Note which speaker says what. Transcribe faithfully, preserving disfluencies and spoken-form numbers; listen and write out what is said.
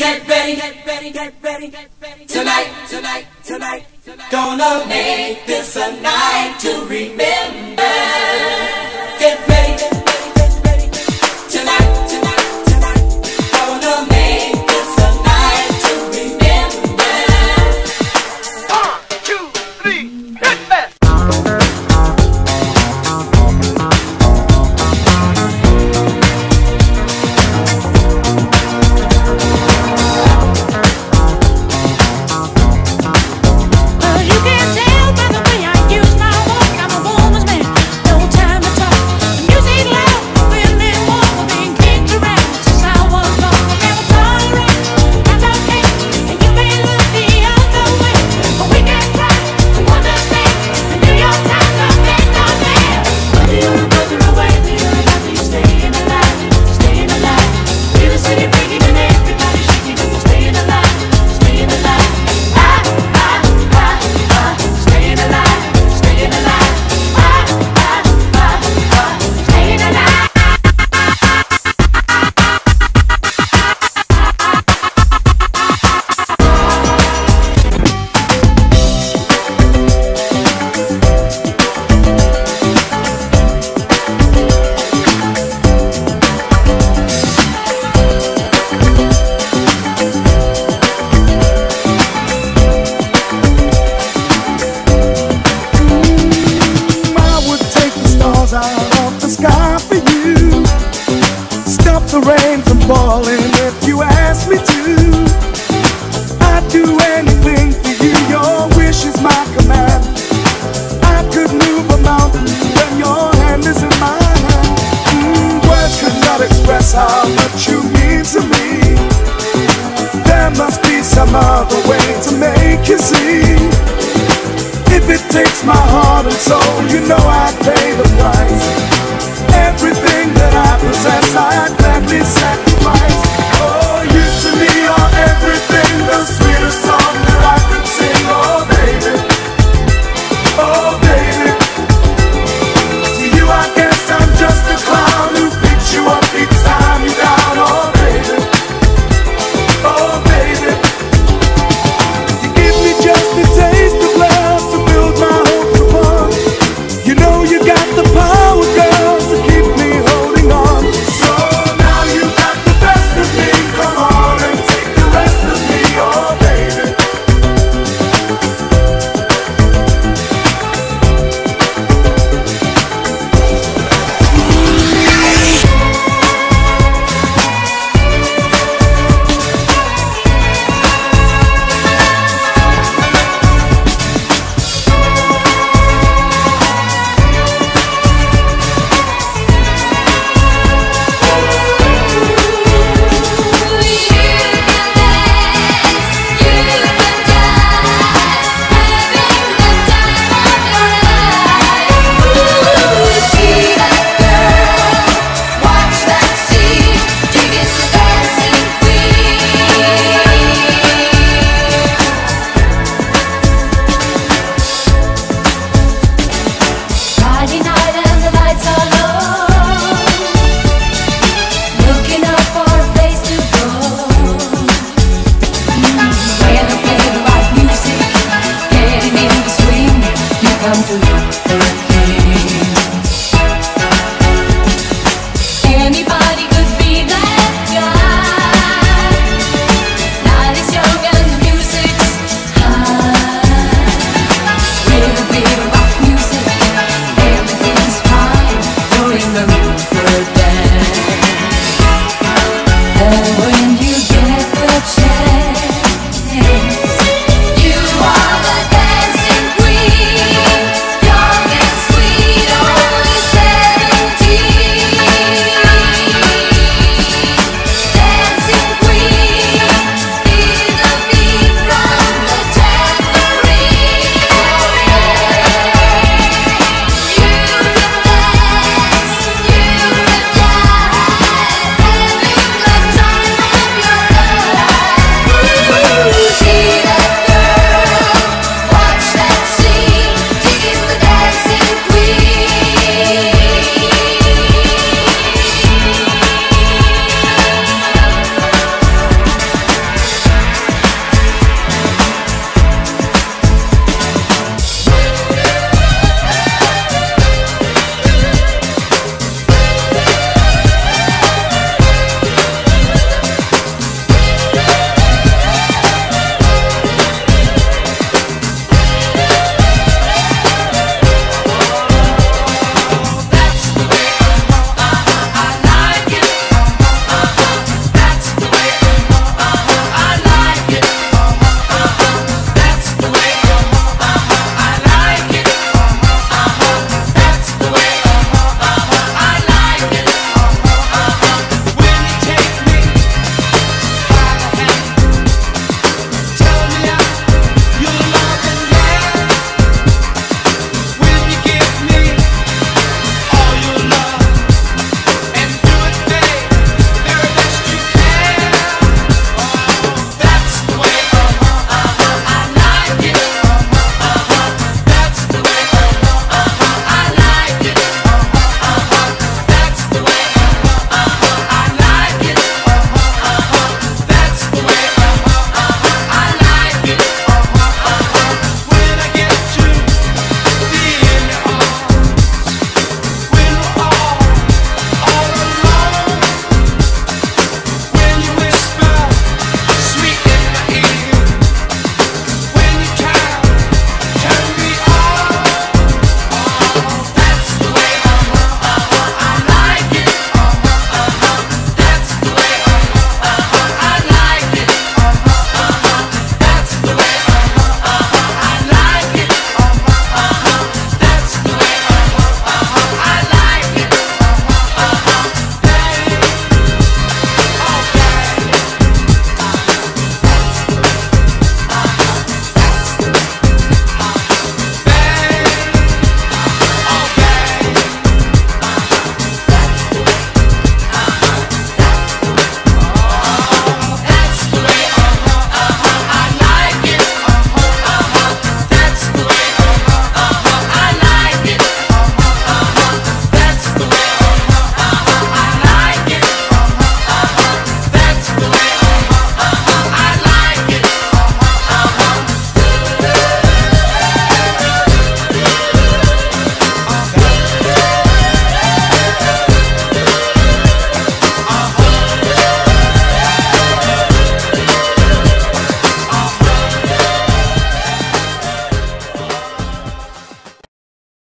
Speaker 1: Get ready, get ready, get ready, get ready. Tonight, tonight, tonight, tonight. Gonna make this a night to remember. Get ready, get ready, get ready. Tonight, tonight, tonight. Gonna make this a night to remember.
Speaker 2: One, two, three, hit that!
Speaker 3: Out of the sky for you, stop the rain from falling if you ask me to. I'd do anything for you, your wish is my command. I could move a mountain when your hand is in my hand. mm, Words could not express how much you mean to me. There must be some other way to make you see. If it takes my heart and soul, you know I'd pay the price. Everything that I possess, I'd gladly sacrifice.